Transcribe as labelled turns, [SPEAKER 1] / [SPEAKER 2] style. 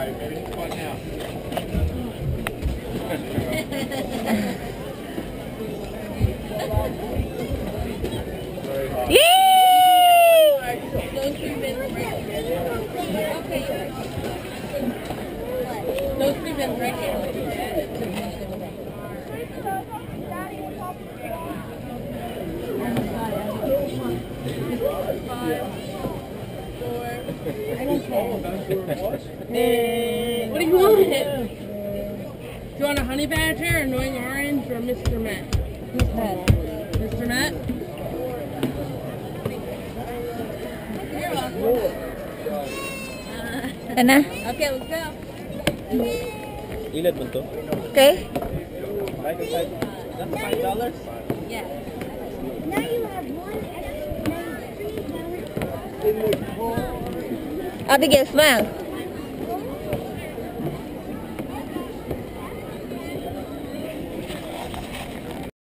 [SPEAKER 1] Those three been breaking. What do you want? Do you want a honey badger, annoying orange, or Mr. Met? Mr. Met? You're welcome. Okay, let's go.
[SPEAKER 2] Ilan mo to?
[SPEAKER 3] Okay.
[SPEAKER 2] $5?
[SPEAKER 1] Yeah.
[SPEAKER 4] Now you have one extra, now you have 3 now.
[SPEAKER 3] Abigail, smile.